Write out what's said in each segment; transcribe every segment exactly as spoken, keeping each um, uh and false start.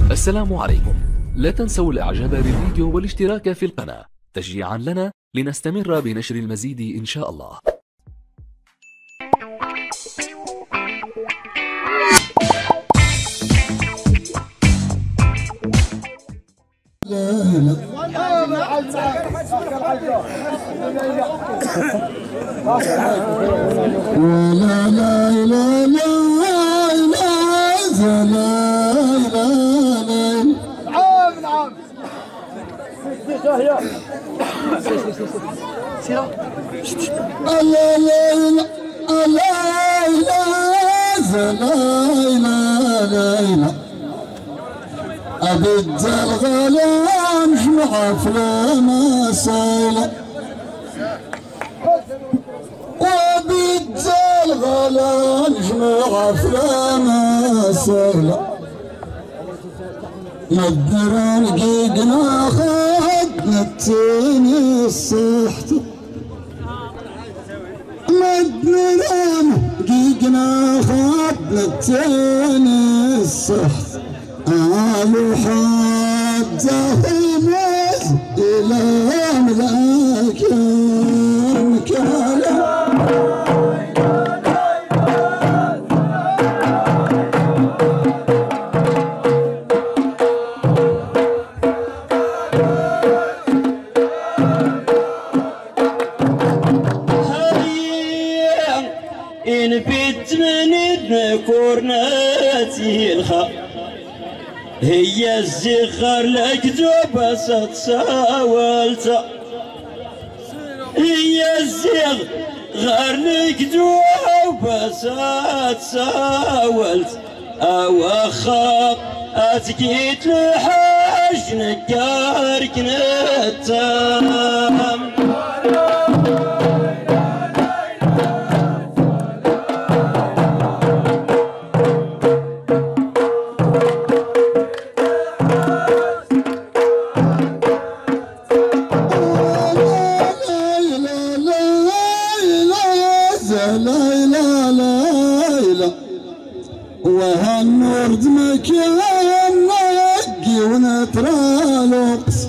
السلام عليكم. لا تنسوا الاعجاب بالفيديو والاشتراك في القناة تشجيعا لنا لنستمر بنشر المزيد ان شاء الله. ولا لا لا لا لا لا نعم نعم لا لا لا لا لا أبد الغلام جمع فلا مسائل وبد الغلام جمع فلا مسائل مدران قيقنا خدنا التاني الصحت مدران قيقنا خدنا التاني الصحت قالوا حتى يموت إلى ملاك كلام إن بيت من ذكورناتي الخا هي الزخر لك دوبة تساولت هي الزخر لك دوبة تساولت أو أخاك أتكيت لحاج نكارك نتام وهالنورد مكان نقي ونترى لقص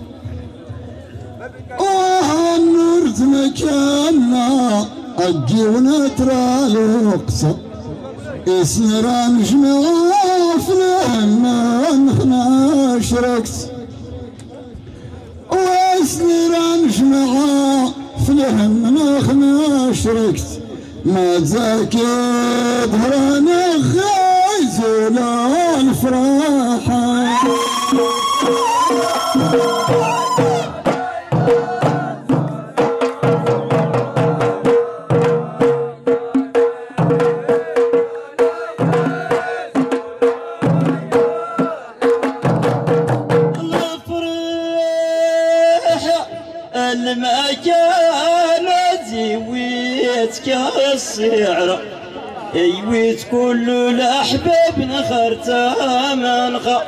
وهالنورد مكان نقي ونترى لقص يسير نجمع فلهنا نخنا شركت ويسير نجمع فلهنا نخنا شركت ما تزاكي ظهرنا غايزول الفرحة الفرحة المكان زويتك السعر ايويت كل الاحباب نخرتها منخا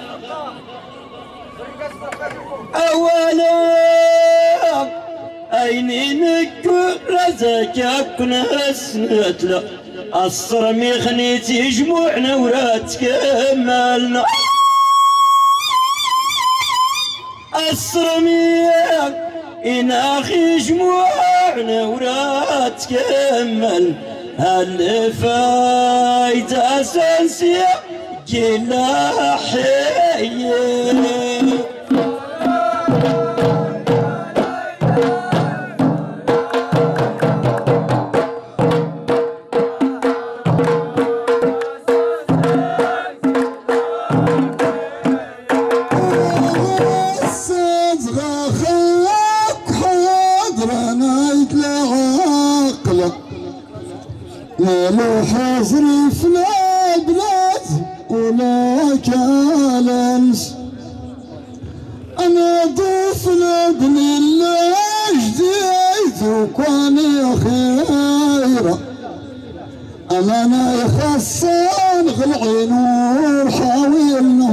اولا ايني نكو رزاك كنا سنتلا الصرمي خنيتي جموعنا ورات كمالنا الصرمي إن أخي جموعنا ورات كمل هالفايدة أساسية كلا حي لو حاضري في البلاد ولا كالنس انا ضيف لابن الله جديد وكان خيره اما انا يخصن غلعين وحاولنا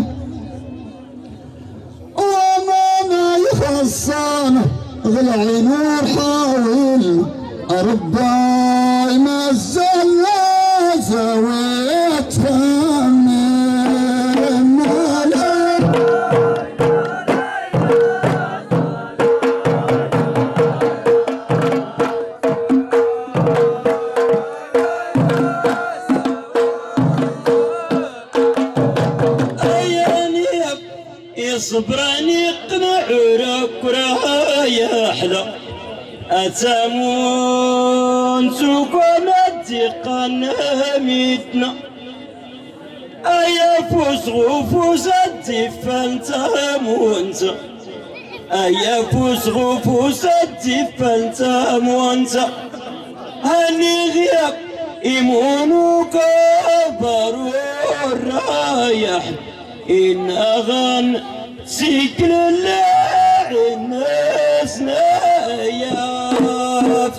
وما انا يخصن غلعين وحاولنا رباي ما زال زويت من مالا صبران يقنع ركرها يا حلا أتامون سكون التقان ميتنا أيا فوز غفوز الدفان تامونت أيا فوز غفوز الدفان تامونت هني غياب إيمونك بارو الرايح إن أغن سكن الله الناس نايف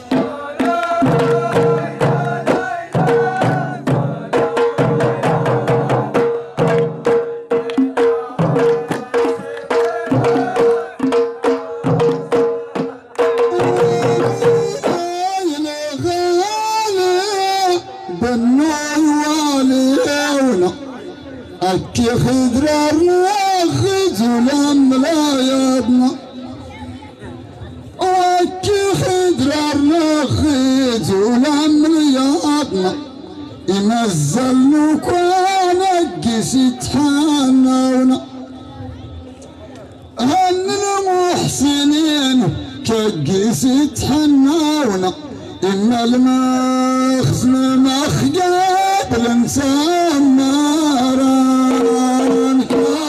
أكي خضرارنا خزولان ملايادنا أكي خضرارنا خزولان ملايادنا ينزلنو كوانا قسيت حاناونا هن المحسنين كقسيت حناونا إن المخزن مخجات الإنسان ناران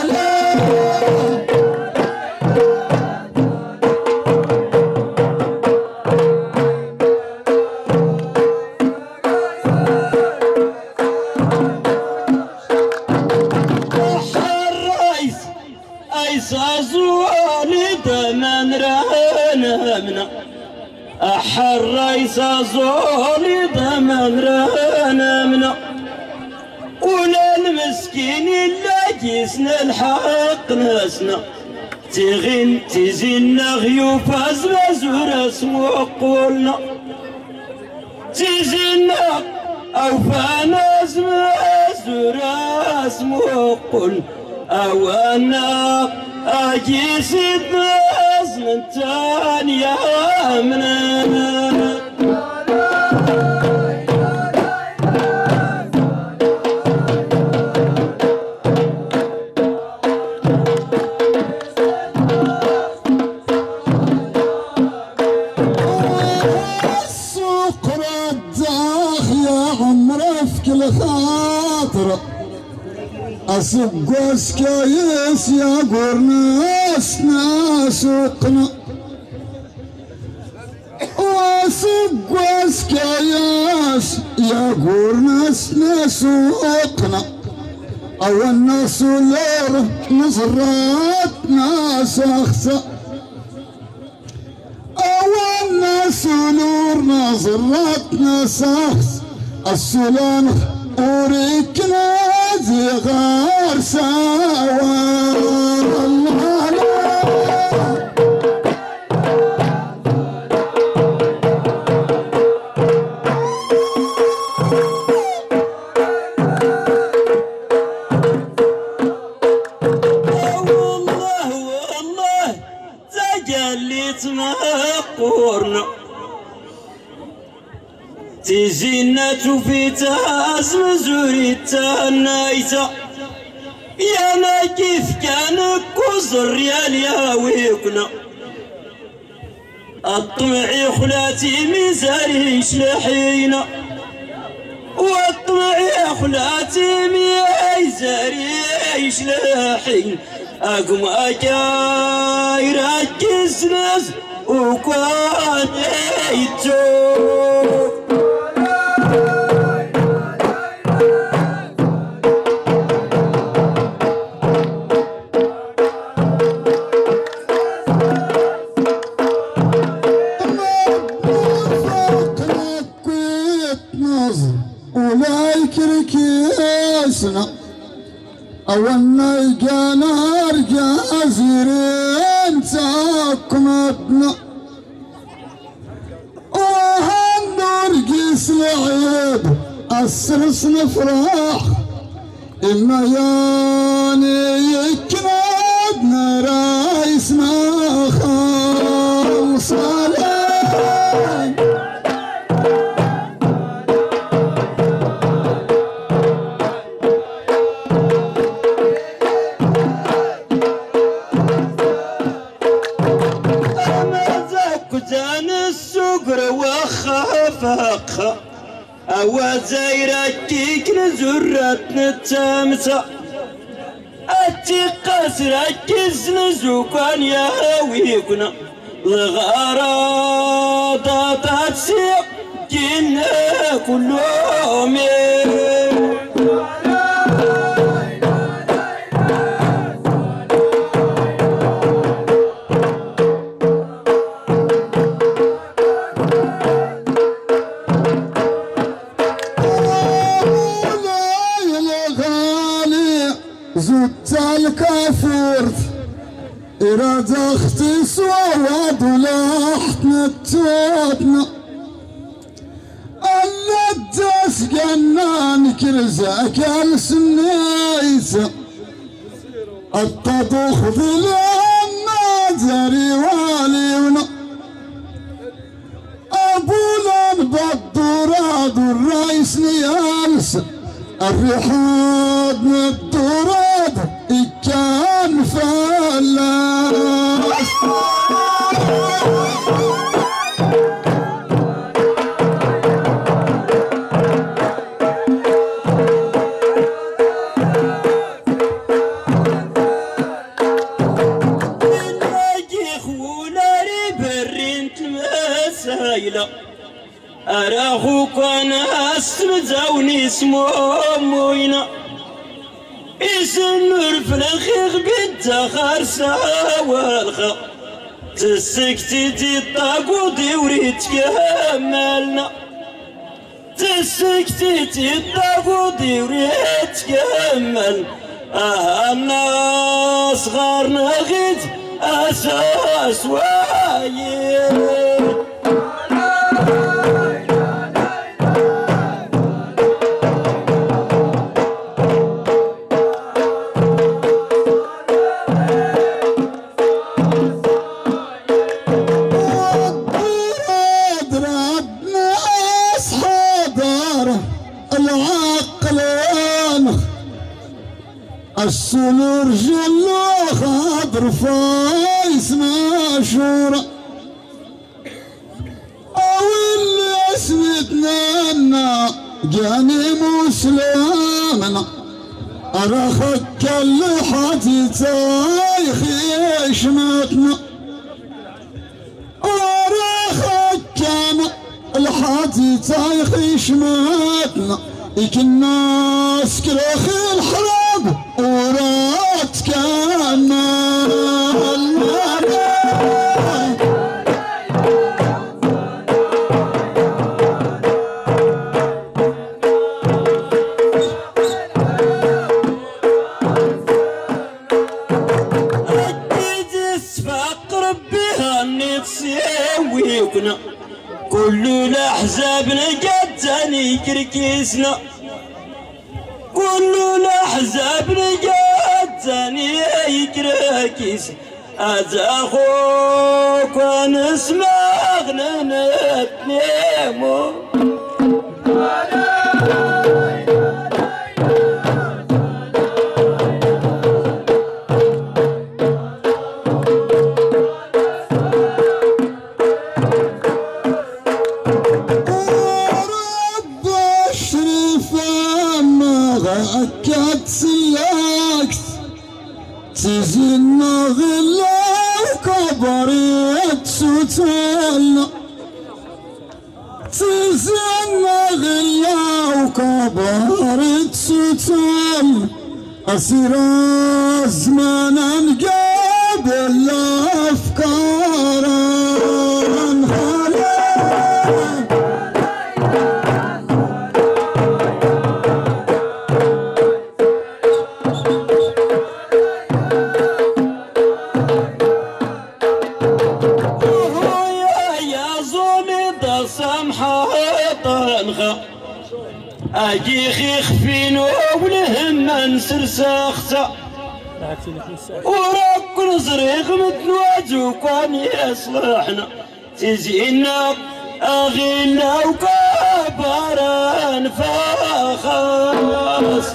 الرئيس أيس أزوالي دمن رهنمنا أحر رئيس أزوالي دمن رهنمنا ولا المسكين إلا جسنا الحق ناسنا تغين تزين غيوف أزمزور اسمو قولنا تزين أو فانا أزمزور اسمو قول أو أنا أجي سيدنا أزمن تانية أمنا الخاطر أسق سكايس يا قرناس ناسقنا وأسق سكايس يا قرناس ناسقنا أو الناس لور نصرات ناس أخسأ أو الناس لور نصرات ناس أخسأ السلام أوريكنا زغار سوا الله والله والله تجليت مقورنا تزينة في تازم زوريتا النايتا يا ما كيف كان كوزر يا لياويكنا الطمعي خلاتي ميزاري شلحينا والطمعي خلاتي ميزاري شلحين أقوم أجاي ركز ناس وكوان يتوب أولنا يجانا رجع زيرين تاكمتنا وهندور قيس العيب السرس نفرح إما ياني يكنادنا رايسنا خالص عليك وزيرك نزرت نتمسا أتقاس ركز نزوكان يا ويكنا الغارة تتسيق جنا كلهم زدت الكافر إرادة اختي سواد ولاحت نتوتنا اللدس جنان كرزاك السنيسة التضخ ظلنا زري واليونا أبولا بالدراد الرئيس نيالس الرحاد من الدراد كان فلاس أراخوك أنا أسمزوني اسموينا يسنور في الخيخ بنت خرسة والخا تسكتي تطاقودي وريت كمالنا تسكتي تطاقودي وريت كمال أهلنا صغارنا غيت أساس وايد السنور جلو خضر فايس مشهورة أو اللي اسمتنا لنا جاني مسلمنا أرخك اللي حتتاي خيشمتنا أرخك اللي حتتاي خيشمتنا إك الناس كرخي الحرب ورات كان كل الأحزاب نجتني كركيسنا كل الأحزاب نجتني كركيس أزاخوك ونسمعنا نتنيمو أكد سلاكت تزينا غلا وكبريت ستالنا تزينا غلا وكبريت ستالنا أسير الزمان نقابل أفكارنا أجي خيخ فينو ولهم منسر ساختا وراك نزريغ متنواجو كان يصلحنا تزينا أغينا وكبران فخاص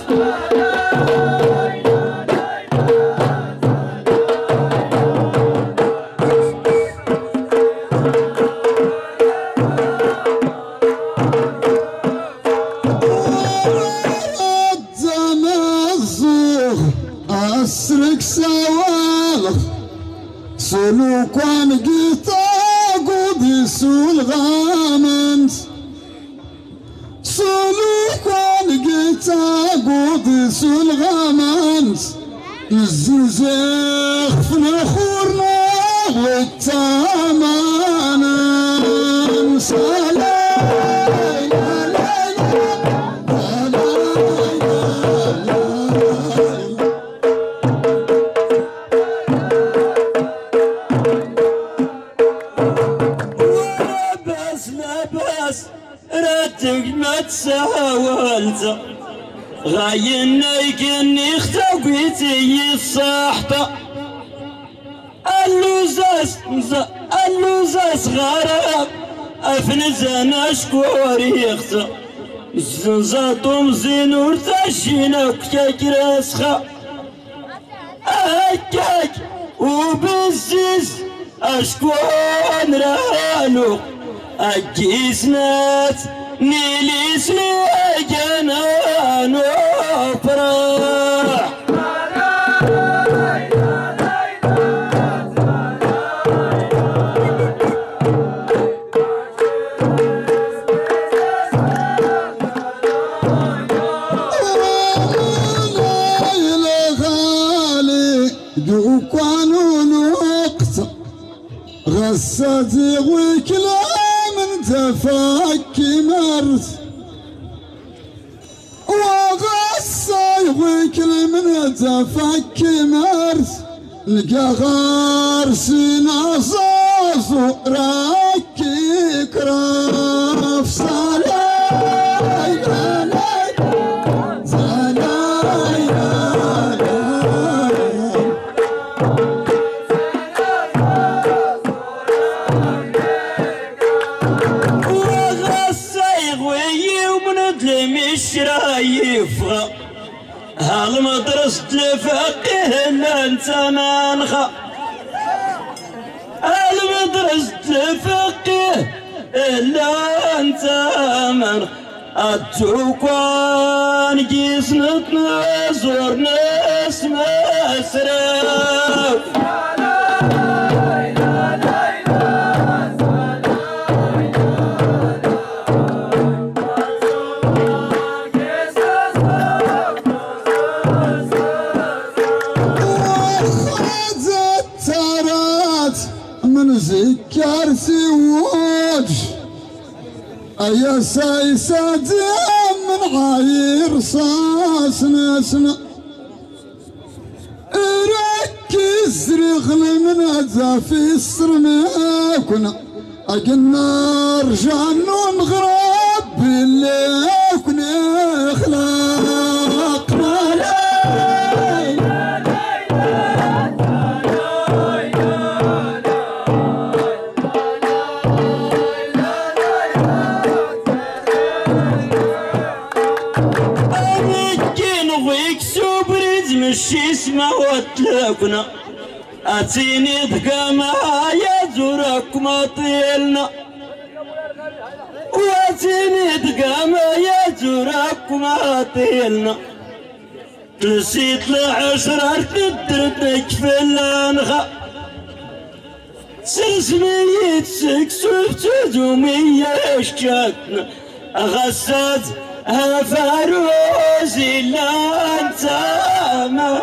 ذيك سوالغ سلوكان قيتا قودي سول غامنت سلوكان قيتا قودي سول غامنت الزنزيخ في الخورنا والتامان سلام ما تساولت غاينا يكني اختويتي الصحطة اللوزاس اللوزاس غراب افنزانا شكوري يخت الزنزاطو مزين ورتاشينا وكاك راسخة هكاك وبالزيز اشكون رانو أجيسنات نيليس لجنان وفرح غساتي وكلام تفكي مرت وغساي وكل من تفكي مرت لقى غارسين عصاص راكي كراف سلاي سلاي سلاي الشرايف هالمدرسة الفقيه لا انت منخا هالمدرسة الفقيه لا انت منخا التوكوان جيسنتنا زورنا اسم اسراف ذكرتي وجه أيا سايسة من عاير صاص ناسنا ركز رغل من أذى في السرماكنا أقلنا رجعنا نغرب باللي كنا خلاقنا مشي اسمه وتلاقنا اتيني بقى معايا زورك ما طيلنا واتيني بقى معايا زورك ما طيلنا نسيت العشرة تدرتك في الانغا سلسمية سكسوف تدومية اشكاتنا غسات فاروزي لا انت ما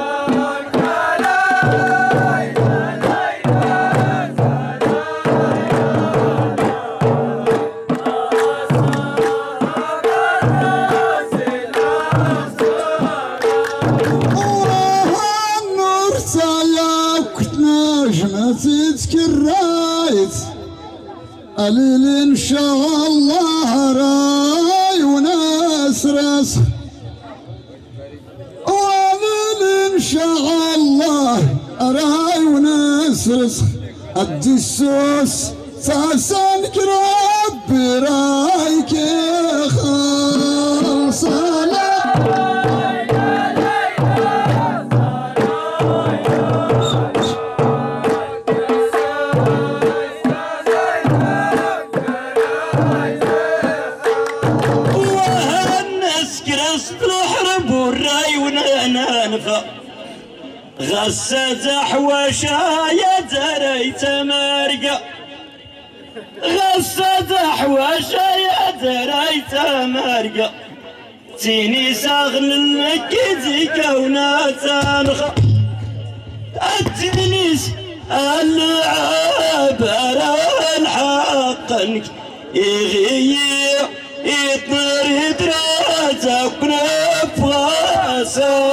النور ساياك نجمة تذكريت قليل ان شاء الله راي وناس راس قليل ان شاء الله راي وناس راس ادي السوس ساسنك ربي رايك خالص غسات حواشا يا دريت مرقة غسات حواشا يا دريت مرقة تيني ساغل المكيزي كونا تنخى التنيس اللعاب الحق يغير يطير يدراتك نفاسا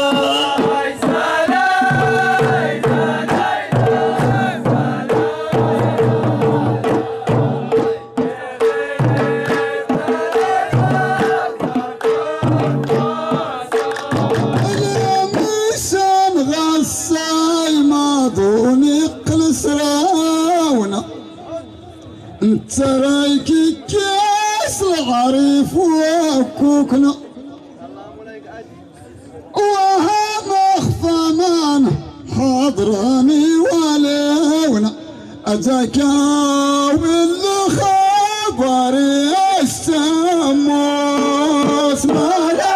انت رايكي كاس العريف وكوكنا وها مخفى من حضراني ولونا اتاك بالخبر السموس مالا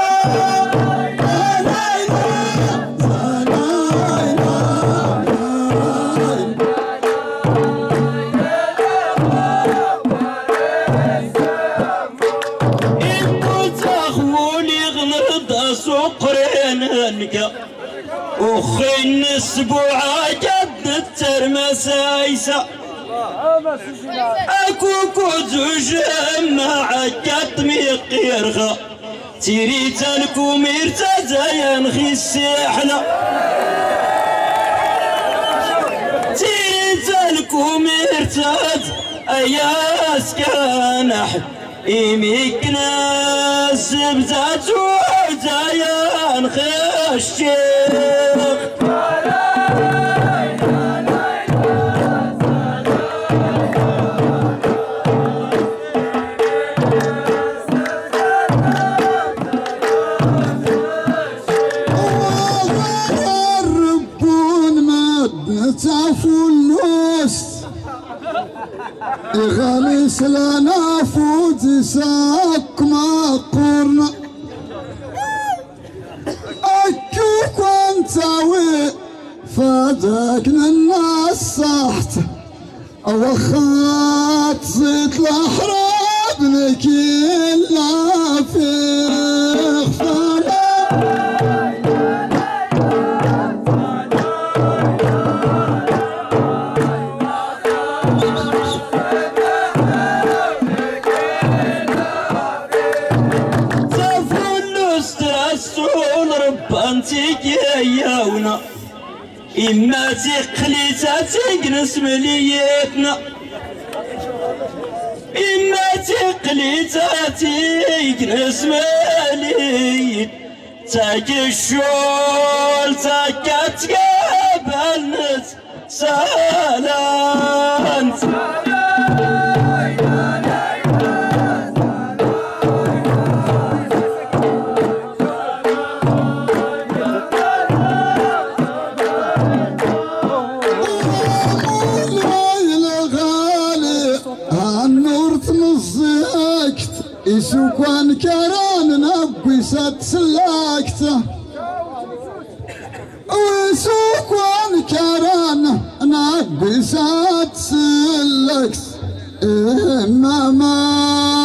وخي النسبوعة جد الترمسايسة اكو كوزوج مع جد ميقيرغا تيري تلكو ميرتزا ينخي السحنة تيري تلكو ميرتز اياس كانح إيميكنا الزبزات وزايان خشيخ الربون مدنة عفو النوس يغاليس لنا فوزي ساك ما قرنا أكوك وانتاوي فادك الناس صحت أوخات زيت الأحراب نكيلا في خفانا ياونا إما تقليتا تقنس مليتنا إما تقليتا تقنس مليت تاك الشول تاك تقابل نت سالانت يسوكوان كران نبوي سات سلاكته ويسوكوان كران نبوي سات سلاكت إما ما